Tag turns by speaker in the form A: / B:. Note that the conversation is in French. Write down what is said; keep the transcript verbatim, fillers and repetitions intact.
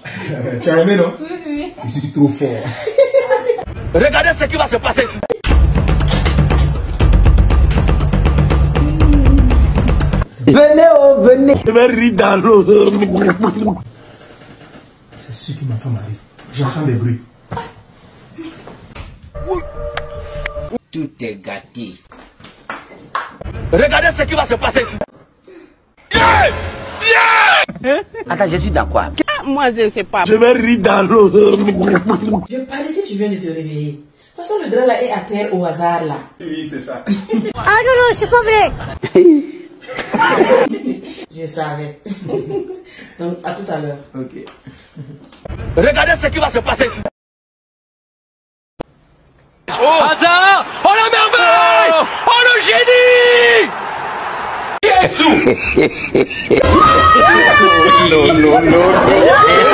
A: Tu as aimé, non?
B: Oui, oui.
A: Je suis trop fort.
C: Regardez ce qui va se passer ici.
D: Venez, oh, venez.
C: Je vais rire dans l'eau.
A: C'est sûr que ma femme arrive. J'entends des bruits.
D: Tout est gâté.
C: Regardez ce qui va se passer ici.
D: Yeah! Yeah! Attends, je suis dans quoi?
E: Moi, je ne sais pas.
C: Je vais rire dans l'eau.
B: Je parlais que tu viens de te réveiller. De toute façon, le drap là est à terre au hasard là.
A: Oui, c'est ça.
E: Ah non, non, c'est pas vrai.
B: Je savais. Donc, à tout à l'heure.
A: Ok.
C: Regardez ce qui va se passer ici. Oh! Hasard! Oh la merveille! Oh le génie! Jésus!
A: Non, non, non, non.